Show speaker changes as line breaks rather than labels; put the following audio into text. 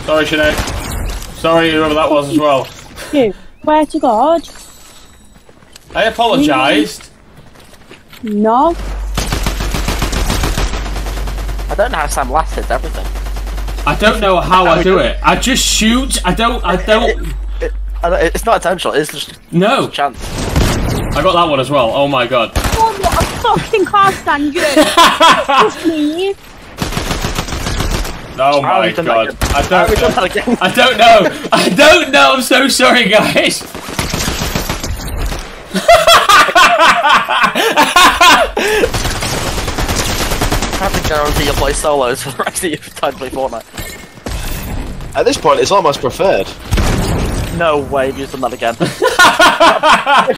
Sorry, Sinead. Sorry, whoever that was as well.
You, swear to God.
I apologised.
No.
I don't know how Sam last hits everything.
I don't know how I do it. I just shoot. I don't.
It's not intentional. It's just
No.
chance.
I got that one as well. Oh my god.
Oh, what a fucking car stand, you. Just me.
Oh my god. I don't know.
That again?
I don't know. I don't know. I'm so sorry, guys.
I have to guarantee you'll play solos for the rest of your time to play Fortnite.
At this point, it's almost preferred.
No way, you've done that again.